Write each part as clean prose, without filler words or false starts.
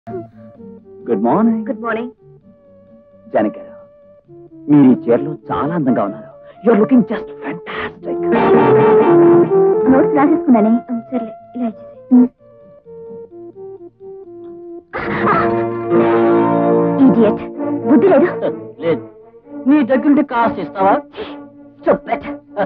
Good morning. Good morning. Janaki గారు, మీరు ఈ చీరలో చాలా అందంగా ఉన్నారు. You are looking just fantastic. Notes రాసేసుకున్నానే. సర్లే, ఇలా ఇడియట్. బుద్ధి లేదు. లేదు. నీ దగ్గరుండి కాస్ట్ ఇస్తావా? Stupid.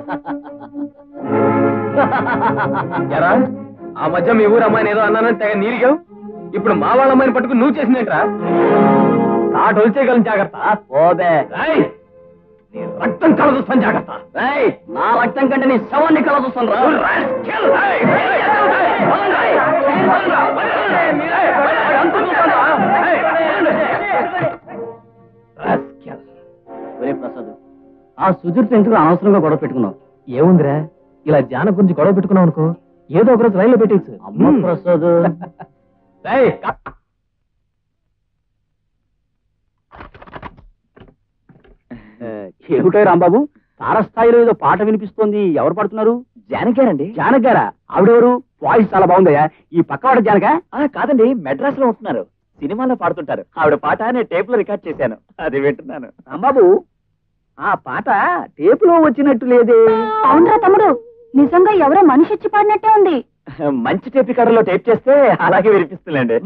ఎరా, ఆ మధ్య మీ ఊరు అమ్మాయిని ఏదో అన్నానని తెగ నీరిగావు. ఇప్పుడు మా వాళ్ళ అమ్మాయిని పట్టుకుని నువ్వు చేసినట్రా? తాట వచ్చేయగలను, జాగ్రత్త. పోదే. నీ రక్తం కలదూస్తాను, జాగ్రత్త. నా రక్తం కంటే నీ శవాన్ని కల చూస్తాను రా. ప్రసాద్, ఆ సుధీర్తో ఎందుకు అనవసరంగా గొడవ పెట్టుకున్నావు? ఏముందిరా, ఇలా జాన గురించి గొడవ పెట్టుకున్నావు అనుకో, ఏదో ఒకరోజు రైల్లో పెట్టేచ్చు. అమ్మ ప్రసాద్, ఏమిటో రాంబాబు, తారస్థాయిలో ఏదో పాట వినిపిస్తోంది. ఎవరు పాడుతున్నారు? జానకి గారండి. జానకి గారా? ఆవిడెవరు? వాయిస్ చాలా బాగుందయ్యా. ఈ పక్కవాడ జానక? కాదండి, మెడ్రాస్ లో ఉంటున్నారు. సినిమాలో పాడుతుంటారు. ఆవిడ పాట నేను టేప్ లో రికార్డ్ చేశాను, అది వింటున్నాను. రాంబాబు, ఆ పాట టేప్ లో వచ్చినట్టు లేదే. అవునరా తమ్ముడు, నిజంగా ఎవరో మనిషి వచ్చి పాడినట్టే ఉంది. మంచి టేప్ రికార్డర్ లో టేప్ చేస్తే అలాగే వినిపిస్తుందండి.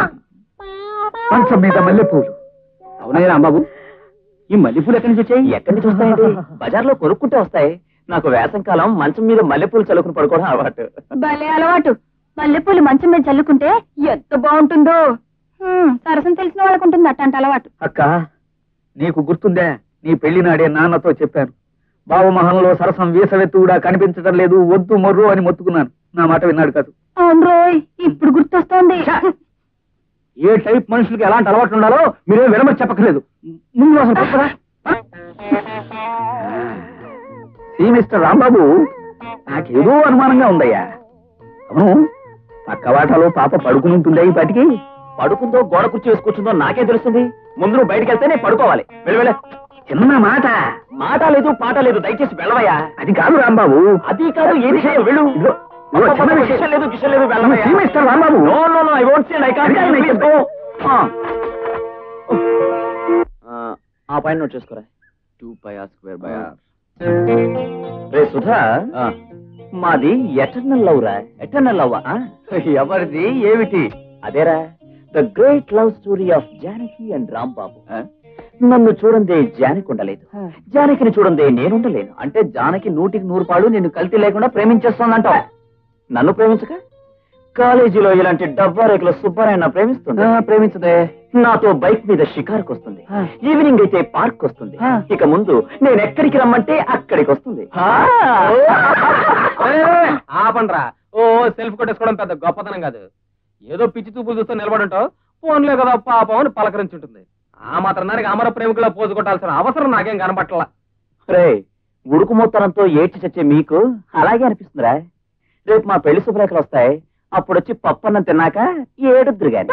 మంచం మీద మల్లెపూలు. అవునయ్య రాంబాబు, ఈ మల్లెపూలు ఎక్కడి నుంచి వచ్చాయి? ఎక్కడి నుంచి వస్తాయండి? బజార్లో కొనుక్కుంటే వస్తాయి. నాకు వేసం కాలం మంచం మీద మల్లెపూలు చల్లుకుని పడుకోవడం అలవాటు. భలే అలవాటు. మల్లెపూలు మంచం మీద చల్లుకుంటే ఎంత బాగుంటుందో. సరసం తెలిసిన వాళ్ళకు ఉంటుంది అట్టంట అలవాటు. అక్క, నీకు గుర్తుందే, నీ పెళ్లి నాడే నాన్నతో చెప్పాను, బావమహంలో సరసం వీసవెత్తు కూడా కనిపించడం లేదు, వద్దు మొర్రు అని మొత్తుకున్నాను. నా మాట విన్నాడు కాదు. అవును రోయ్, ఇప్పుడు గుర్తొస్తోంది. ఏ టైప్ మనుషులకి ఎలాంటి అలవాట్లు ఉండాలో మీరేం వినమని చెప్పకలేదు. ముందు అసలు చెప్పరా? మిస్టర్ రాంబాబు, నాకేదో అనుమానంగా ఉందయ్యా. అవును, పక్క వాటాలో పాప పడుకుని ఉంటుందా ఈ పాటికి? పడుకుందో గోడ కుర్చీ వేసి కూర్చుందో నాకే తెలుస్తుంది. ముందు నువ్వు బయటకు వెళ్తే నేను పడుకోవాలి. వెళ్ళ. చిన్న మాట. మాట లేదు, పాట లేదు, దయచేసి వెళ్ళవయ్యా. అది కాదు రాంబాబు. అది కాదు, ఏది కాదు, వెళ్ళు. కిషన్ లేదు, కిషన్ లేదు, వెళ్ళవయ్యా. Mister Rambabu. No no no, I won't see, I can't. Please go. ఆ పాయింట్ నోట్ చేసుకోరా. 2πr²/r. రే సుధా, మాది ఎటర్నల్ లవ్ రా. Eternal love. ఎవరిది, ఏమిటి? అదేరా, the great love story of Janaki and Rambabu. నన్ను చూడందే జానకి ఉండలేదు, జానకిని చూడందే నేనుండలేను. అంటే జానకి 100కి 100 పాళ్ళు నిన్ను కల్తీ లేకుండా ప్రేమించేస్తోందంటావు. నన్ను ప్రేమించక కాలేజీలో ఇలాంటి డబ్బా రేకుల సుబ్బారాయణ ప్రేమిస్తుంది. ప్రేమించదే. నాతో బైక్ మీద షికార్కి వస్తుంది, ఈవినింగ్ అయితే పార్క్ వస్తుంది. ఇక ముందు నేను ఎక్కడికి రమ్మంటే అక్కడికి వస్తుంది. ఆపండ్రా. ఓ సెల్ఫ్ కొట్టేసుకోవడం పెద్ద గొప్పతనం కాదు. ఏదో పిచ్చి చూపులు చూస్తూ నిలబడుంటావు, ఫోన్లే కదా పాపం అని పలకరించుంటుంది. ఆ మాత్రం దానికి అమర ప్రేమికులా పోజు కొట్టాల్సిన అవసరం నాకేం కనపట్లా. రే, ఉడుకు మొత్తనంతో ఏడ్చి చచ్చే మీకు అలాగే అనిపిస్తుందిరా. రేపు మా పెళ్లి శుభ్రేఖలు వస్తాయి, అప్పుడొచ్చి పప్పన్నం తిన్నాక ఏడుద్దురు గాని.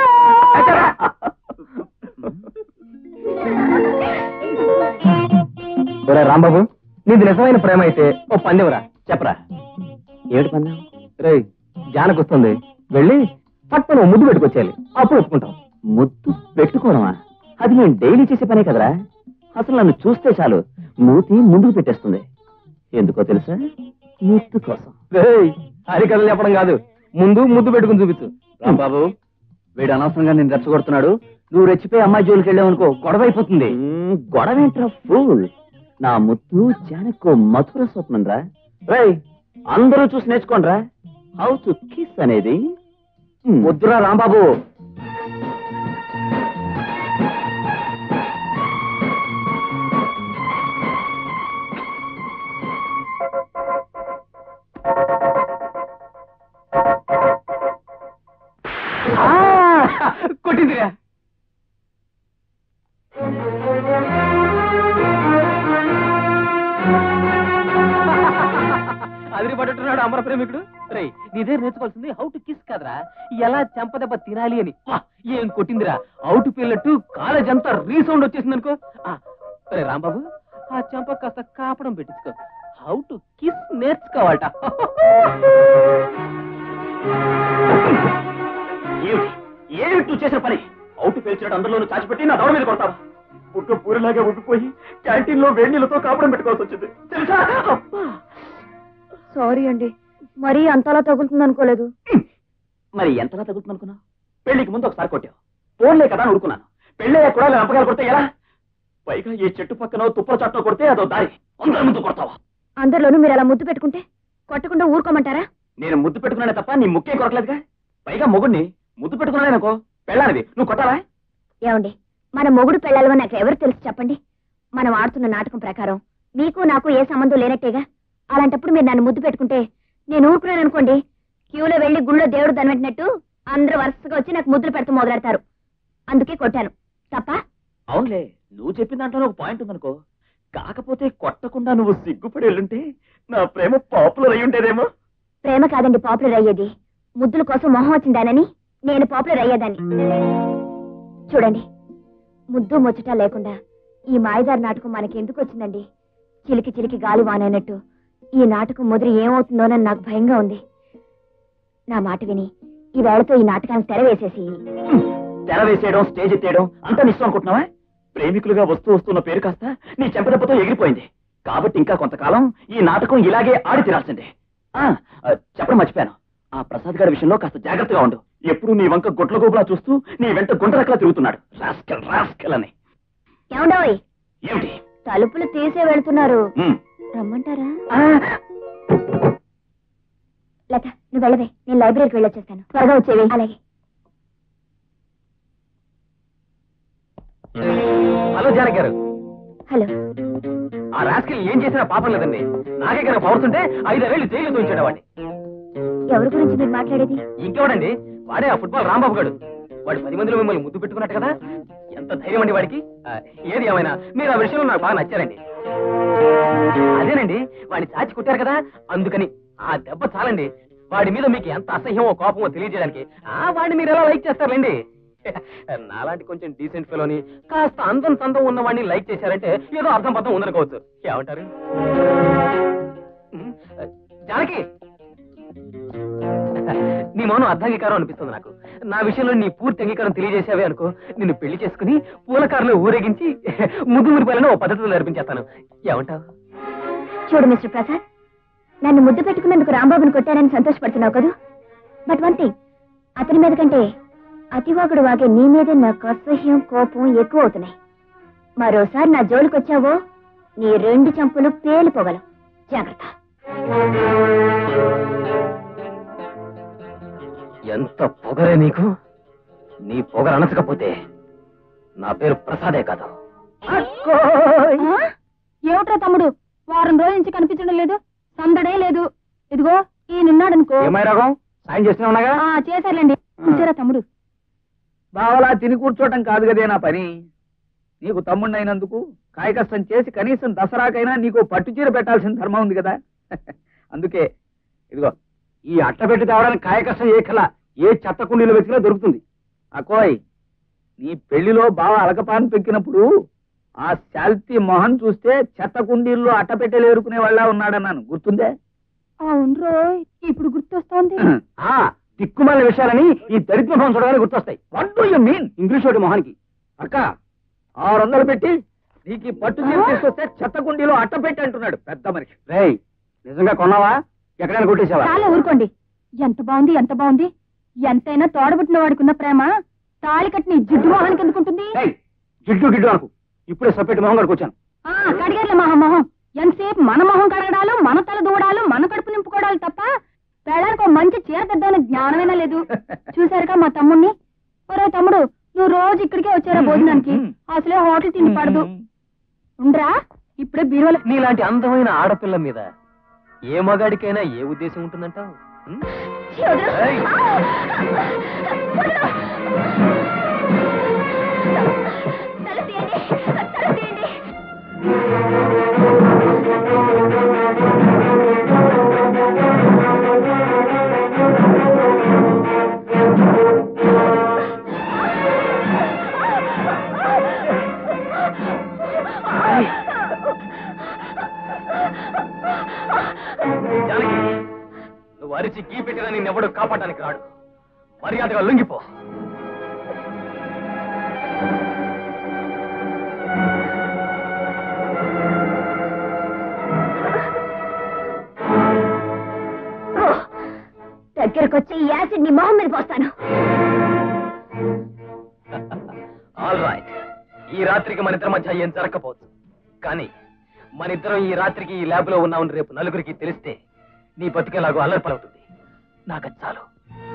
రాంబాబు, నీది నిజమైన ప్రేమ అయితే ఓ పందెవరా. చెప్పరా, ఏడు పందెం? రే, జానకొస్తుంది, వెళ్ళి పట్టును ముద్దు పెట్టుకొచ్చేయాలి, అప్పుడు ఒప్పుకుంటాం. ముద్దు పెట్టుకోవడమా? అది మేము డైలీ చేసే పనే కదరా. అసలు నన్ను చూస్తే చాలు మూతి ముందుకు పెట్టేస్తుంది. ఎందుకో తెలుసా? ముద్దు కోసం. హరికథలు చెప్పడం కాదు, ముందు ముద్దు పెట్టుకుని చూపించు. రాంబాబు, వీడు అనవసరంగా నేను రెచ్చగొడుతున్నాడు. నువ్వు రెచ్చిపోయి అమ్మాయి జోలికి వెళ్ళావనుకో, గొడవ అయిపోతుంది. గొడవ ఏంట్రా ఫూల్? నా ముద్దు జానకో మధుర స్వప్నం రా. రేయ్, అందరూ చూసి నేర్చుకోండి రా హౌ టు కిస్ అనేది. వద్దురా రాంబాబు. కొట్టిందిగా. అదిరి పట్టున్నాడు అమర ప్రేమికుడు. రే, నీదే నేర్చుకోవాల్సింది హౌ టు కిస్ కదరా, ఎలా చెంపదెబ్బ తినాలి అని. ఏం కొట్టిందిరా, అవుట్ పిల్లట్టు కాలేజ్ అంతా రీసౌండ్ వచ్చేసింది అనుకో. రే రాంబాబు, ఆ చెంప కాస్త కాపడం పెట్టించుకో. హౌ టు కిస్ నేర్చుకోవాలట. ఏమిటి నువ్వు చేసిన పని? అవుట్ పేల్చినట్టు అందరిలోనూ చాచిపెట్టి నా దౌడ మీద కొడతావా? పుట్టు పూరిలాగా ఉబ్బిపోయి క్యాంటీన్ లో వేడి నీళ్ళతో కాపురం పెట్టుకోవాల్సి వచ్చింది తెలుసా? సారీ అండి, మరీ అంతలా తగులుతుంది అనుకోలేదు. మరి ఎంతలా తగ్గుతుంది అనుకున్నావు? పెళ్లికి ముందు ఒకసారి కొట్టావు, ఫోన్లే కదా అని ఊరుకున్నాను. పెళ్ళయ్యా కూడా లంపకాలు కొడితే ఎలా? పైగా ఈ చెట్టు పక్కన తుప్పల చట్టం కొడితే అదో దారి, అందరి ముందు కొడతావా? అందరిలోనూ మీరు అలా ముద్దు పెట్టుకుంటే కొట్టకుండా ఊరుకోమంటారా? నేను ముద్దు పెట్టుకున్నానే తప్ప నీ ముక్కే కొరకలేదుగా. పైగా మొగుడిని ముద్దు పెట్టుకున్నాననుకో, పెళ్ళానిది నువ్వు కొట్టాలా? ఏమండి, మన మొగుడు పెళ్ళాలని నాకు ఎవరు తెలుసు చెప్పండి? మనం ఆడుతున్న నాటకం ప్రకారం మీకు నాకు ఏ సంబంధం లేనట్టేగా. అలాంటప్పుడు మీరు నన్ను ముద్దు పెట్టుకుంటే నేను ఊరుకున్నాను అనుకోండి, క్యూలో వెళ్లి గుళ్ళో దేవుడు దనవెట్టినట్టు అందరూ వరుసగా వచ్చి నాకు ముద్దులు పెడుతూ మొదలెడతారు. అందుకే కొట్టాను. తప్ప? అవునులే, నువ్వు చెప్పిన దాంట్లో ఒక పాయింట్ ఉందనుకో. కాకపోతే కొట్టకుండా నువ్వు సిగ్గుపడి వెళ్ళుంటే నా ప్రేమ పాపులర్ అయి ఉండేదేమో. ప్రేమ కాదండి పాపులర్ అయ్యేది, ముద్దుల కోసం మొహం వచ్చిందానని నేను పాపులర్ అయ్యేదాన్ని. చూడండి, ముద్దు ముచ్చట లేకుండా ఈ మాయదారి నాటకం మనకెందుకు వచ్చిందండి? చిలికి చిలికి గాలి వానైనట్టు ఈ నాటకం ముదిరి ఏమవుతుందోనని నాకు భయంగా ఉంది. నా మాట విని ఈ వేళతో ఈ నాటకానికి తెర వేసేసి. తెర వేసేయడం, స్టేజ్ ఎత్తేయడం అంతా నిశ్చయం అనుకుంటున్నావా? ప్రేమికులుగా వస్తున్న పేరు కాస్త నీ చెంపదెబ్బతో ఎగిరిపోయింది. కాబట్టి ఇంకా కొంతకాలం ఈ నాటకం ఇలాగే ఆడి తీరాల్సిందే. చెప్పడం మర్చిపోయాను, ఆ ప్రసాద్ గారి విషయంలో కాస్త జాగ్రత్తగా ఉండు. ఎప్పుడు నీ వంక గుట్ల గోపులా చూస్తూ నీ వెంట గుంటరకలా తిరుగుతున్నాడు. రాస్కెల్ రాస్కెల్ అని. ఏమండోయ్, ఏమిటి? తలుపులు తీసే వెళ్తున్నారు, రమ్మంటారా? లత, నువ్వు వెళ్ళవే, నేను లైబ్రరీకి వెళ్ళొచ్చేస్తాను. త్వరగా వచ్చేవి. అలాగే. హలో జానకి గారు. హలో. ఆ రాస్కెల్ ఏం చేసినా పాపం లేదండి. నాకే కనుక పవర్స్ ఉంటే 5 వేలు జైలు తోయించేవాడిని. ఎవరి గురించి మీరు మాట్లాడేది? ఇంకెవడండి, వాడే ఆ ఫుట్బాల్ రాంబాబు గారు. వాడు 10 మందిలో మిమ్మల్ని ముద్దు పెట్టుకున్నట్టు కదా. ఎంత ధైర్యం అండి వాడికి. ఏది ఏమైనా మీరు ఆ విషయంలో నాకు బాగా నచ్చారండి. అదేనండి, వాడిని చాచి కొట్టారు కదా, అందుకని ఆ దెబ్బ చాలండి. వాడి మీద మీకు ఎంత అసహ్యమో కోపమో తెలియజేయడానికి. వాడిని మీరు ఎలా లైక్ చేస్తారండి? నాలాంటి కొంచెం డీసెంట్ ఫెలోని, కాస్త అందం సందం ఉన్న వాడిని లైక్ చేశారంటే ఏదో అర్థం పర్థం ఉందనుకోవచ్చు. ఏమంటారు జానకి? నీ మౌనం అర్ధాంగీకారం అనిపిస్తుంది నాకు. నా విషయంలో నీ పూర్తి అంగీకారం తెలియజేసావే అనుకో, నిన్ను పెళ్లి చేసుకుని పూలకారులో ఊరేగించి ముద్దు మురిపాలను ఓ పద్ధతిలో నడిపించేస్తాను. ఏమంటావు? చూడు మిస్టర్ ప్రసాద్, నన్ను ముద్దు పెట్టుకున్నందుకు రాంబాబుని కొట్టానని సంతోషపడుతున్నావు కదా. బట్ వన్ థింగ్, అతని మీద కంటే అతివాగుడు వాగే నీ మీదే నాకు అసహ్యం కోపం ఎక్కువ అవుతున్నాయి. మరోసారి నా జోలికి వచ్చావో నీ 2 చంపులు పేలిపోగలవు. జాగ్రత్త. ఎంత పొగరే నీకు! నీ పొగర అనచకపోతే నా పేరు ప్రసాదే కాదు. ఏమిట్రా తమ్ముడు, వారం రోజుల నుంచి కనిపించడం లేదు, సందడే లేదు. ఇదిగో ఈయనున్నాడనుకో. ఏమైరాగం సాయం చేస్తూనే ఉన్నాగా. చేశారులేండి. చూసారా తమ్ముడు? బావలా తిని కూర్చోటం కాదు కదే నా పని. నీకు తమ్ముడిని అయినందుకు కాయ కష్టం చేసి కనీసం దసరాకైనా నీకు పట్టుచీర పెట్టాల్సిన ధర్మం ఉంది కదా. అందుకే ఇదిగో ఈ అట్టపెట్టి తేవడానికి కాయ కష్టం ఏ కల ఏ చెత్త కుండీలో వెతికినా దొరుకుతుంది. అకోయ్, నీ పెళ్లిలో బావ అలకపాన్ పెక్కినప్పుడు ఆ శాల్తీ మొహన్ చూస్తే చెత్త కుండీల్లో అట్టపెట్టెలు ఏరుకునే వాళ్ళ ఉన్నాడన్నాను, గుర్తుందే? అవును రోయ్, ఇప్పుడు గుర్తొస్తోంది. దిక్కుమాల విషయాలని ఈ దరిద్ర మొహం చూడగానే గుర్తొస్తాయి. What do you mean? English వాడి మొహానికి అక్క 600 పెట్టి నీకు పట్టు చీర తీసుకొస్తే చెత్త కుండీలో అట్టపెట్టి అంటున్నాడు పెద్ద మనిషి. రేయ్, నిజంగా కొన్నావా? ఎక్కడైనా కొట్టేసావా? చాలా ఊరుకోండి. ఎంత బాగుంది, ఎంత బాగుంది. ఎంతైనా తోడబుట్టిన వాడికున్న ప్రేమ తాళి కట్టిన జిడ్డు మొహానికి ఎందుకుంటుంది? జిడ్డు గిడ్డు అనుకు, ఇప్పుడే సపరేట్ మొహం కడుకు వచ్చాను. కడిగారులే మొహం. ఎంతసేపు మన మొహం కడగడాలు, మన తల దూడాలు, మన కడుపు నింపుకోవడాలు తప్ప పెళ్ళానికి మంచి చీర తెద్దామని జ్ఞానమైనా లేదు. చూసారుగా మా తమ్ముడిని. ఒరే తమ్ముడు, నువ్వు రోజు ఇక్కడికే వచ్చారా భోజనానికి? అసలే హోటల్ తిండి పడదు. ఉండరా, ఇప్పుడే బీరువాలో. నీలాంటి అందమైన ఆడపిల్ల మీద ఏ మగాడికైనా ఏ ఉద్దేశం ఉంటుందంటావు? జానకి, నువ్వు అరిచి గీ పెట్టినా నిన్నెవడూ కాపాడడానికి రాడు. మర్యాదగా లొంగిపో. దగ్గరకు వచ్చి ఈ యాసిడ్ ని మొహం మీద పోస్తాను. ఆల్ రైట్, ఈ రాత్రికి మన ఇద్దరి మధ్య ఏం జరగకపోవచ్చు, కానీ మన ఇద్దరం ఈ రాత్రికి ఈ ల్యాబ్ లో ఉన్నామని రేపు నలుగురికి తెలిస్తే నీ బతికేలాగో అల్లరిపలవుతుంది. నాకు అది చాలు.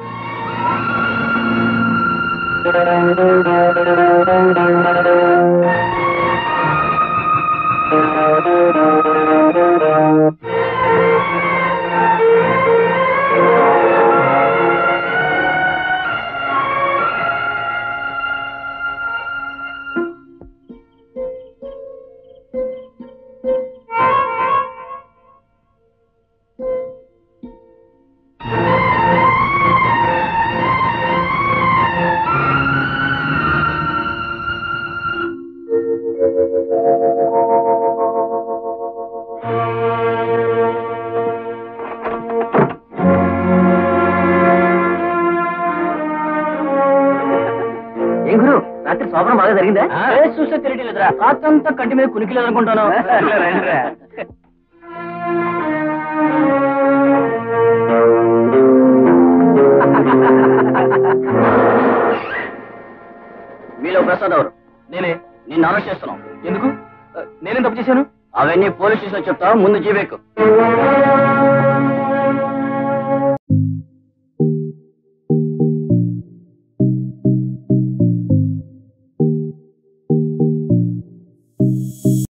ఏం గురు, రాత్రి శోభనం బాగా జరిగిందా? చూస్తే తెలియట్లేదురా, రాత్రంతా కంటి మీద కునికిలేదు అనుకుంటాను. మీలో ప్రసాద్ ఎవరు? నేనే. నిన్ను అరెస్ట్ చేస్తున్నాం. ఎందుకు? నేనేం తప్పు చేశాను? అవన్నీ పోలీస్ స్టేషన్ చెప్తావు, ముందు జీబెక్కు.